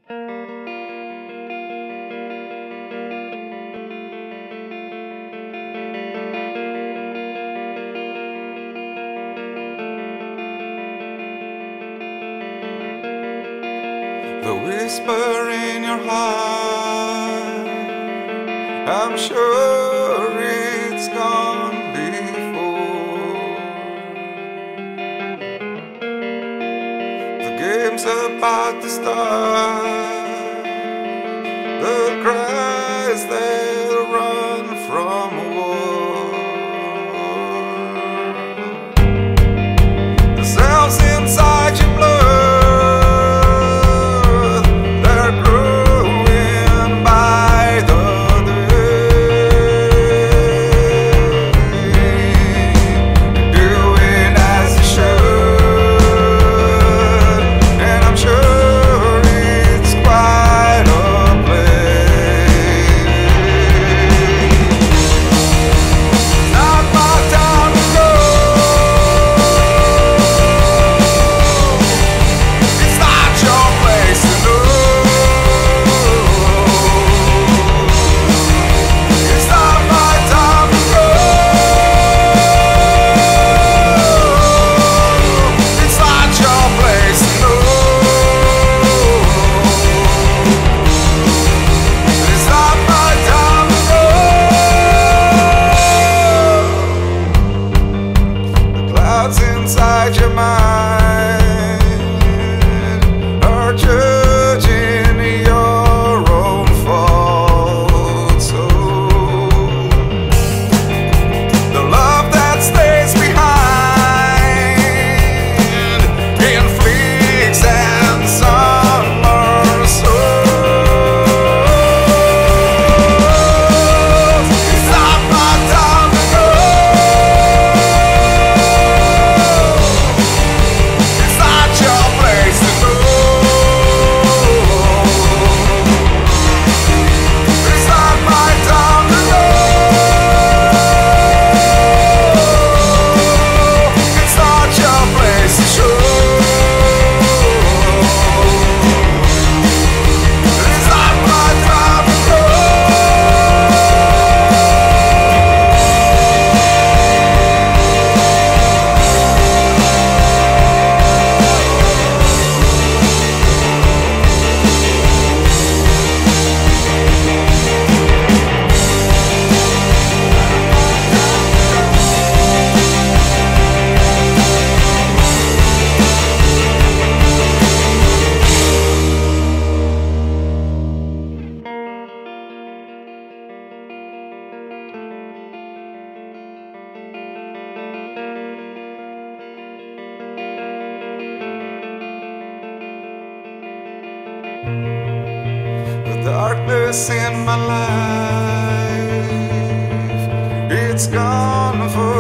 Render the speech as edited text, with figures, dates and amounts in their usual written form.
The whisper in your heart, I'm sure it's gone before. The game's about to start, the cries that run from war. The cells inside your blood, inside your mind are judging your own fault. So the love that stays behind inflicts and somersaults. It's not my time to go. The darkness in my life, it's gone for